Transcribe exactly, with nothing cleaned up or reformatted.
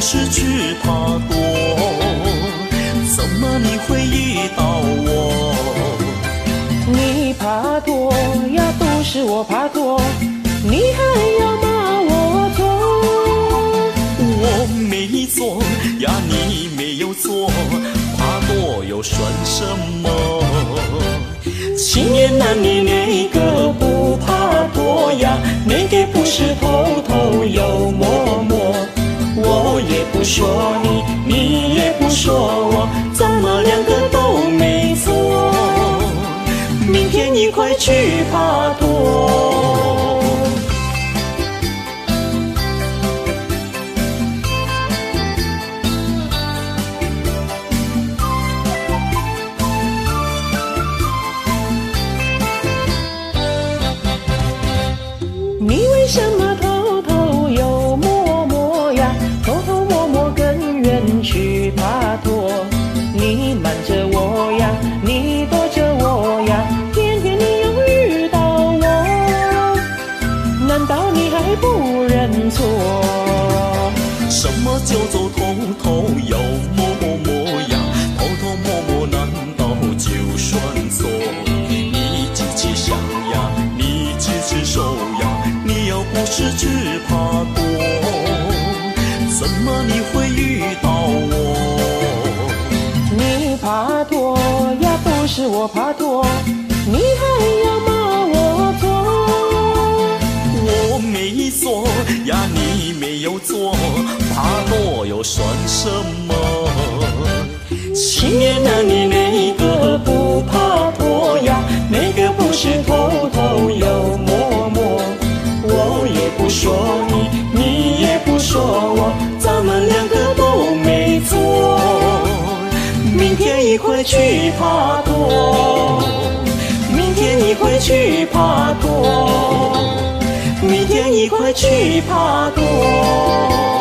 是去爬多，怎么你会遇到我？ 你爬多呀，都是我爬多，你还要骂我错？ 我没错呀，你没有错，爬多又算什么？情言难你那个不怕多呀，那个不是偷偷又摸摸。我也不说你，你也不说我，咱们两个都没错。明天一块去爬多。 你为什么偷偷又摸摸呀？偷偷摸摸更远去爬托。你瞒着我呀，你躲着我呀，偏偏你又遇到我，难道你还不认错？ 什么叫做偷偷又摸摸呀？偷偷摸摸难道就算错？你自己想呀，你自己手呀，你要不是去爬多，怎么你会遇到我？ 你爬多呀，不是我爬多，你还要骂我错？ 我没错呀，你没有错，爬多又算什么？情言难你那个不怕多呀，那个不是偷偷又摸摸。我也不说你，你也不说我，咱们两个都没错。明天一块去爬多，明天一块去爬多，明天一块去爬多。